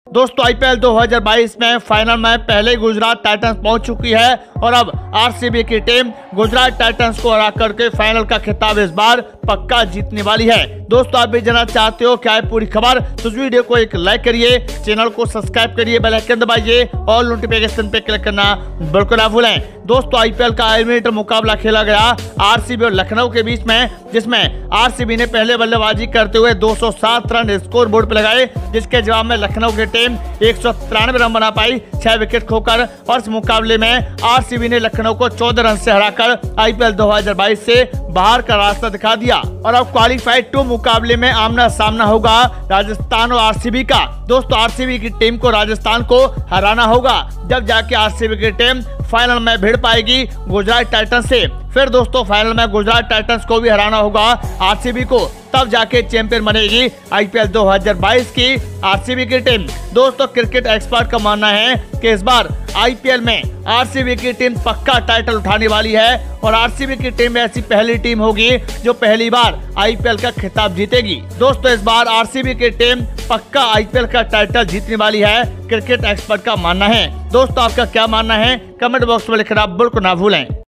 दोस्तों आईपीएल 2022 में फाइनल में पहले गुजरात टाइटंस पहुंच चुकी है और अब आरसीबी की टीम गुजरात टाइटंस को हरा करके फाइनल का खिताब इस बार पक्का जीतने वाली है। दोस्तों आप भी जानना चाहते हो क्या है पूरी खबर, तो इस वीडियो को एक लाइक करिए, चैनल को सब्सक्राइब करिए, बेल आइकन दबाइए और नोटिफिकेशन पे क्लिक करना बिल्कुल ना भूलें। दोस्तों आईपीएल का एलिमिनेटर मुकाबला खेला गया आरसीबी और लखनऊ के बीच में, जिसमें आरसीबी ने पहले बल्लेबाजी करते हुए 207 रन स्कोर बोर्ड पर लगाए, जिसके जवाब में लखनऊ की टीम 193 रन बना पाई 6 विकेट खोकर, और इस मुकाबले में आरसीबी ने लखनऊ को 14 रन से हराकर आईपीएल 2022 से बाहर का रास्ता दिखा दिया। और अब क्वालीफाइड 2 मुकाबले में आमना सामना होगा राजस्थान और आरसीबी का। दोस्तों आरसीबी की टीम को राजस्थान को हराना होगा, जब जाके आरसीबी की टीम फाइनल में भिड़ पाएगी गुजरात टाइटंस से। फिर दोस्तों फाइनल में गुजरात टाइटंस को भी हराना होगा आरसीबी को, तब जाके चैंपियन बनेगी आईपीएल 2022 की आरसीबी की टीम। दोस्तों क्रिकेट एक्सपर्ट का मानना है कि इस बार आईपीएल में आरसीबी की टीम पक्का टाइटल उठाने वाली है और आरसीबी की टीम ऐसी पहली टीम होगी जो पहली बार आईपीएल का खिताब जीतेगी। दोस्तों इस बार आरसीबी की टीम पक्का आईपीएल का टाइटल जीतने वाली है, क्रिकेट एक्सपर्ट का मानना है। दोस्तों आपका क्या मानना है, कमेंट बॉक्स में लिखना बिल्कुल ना भूलें।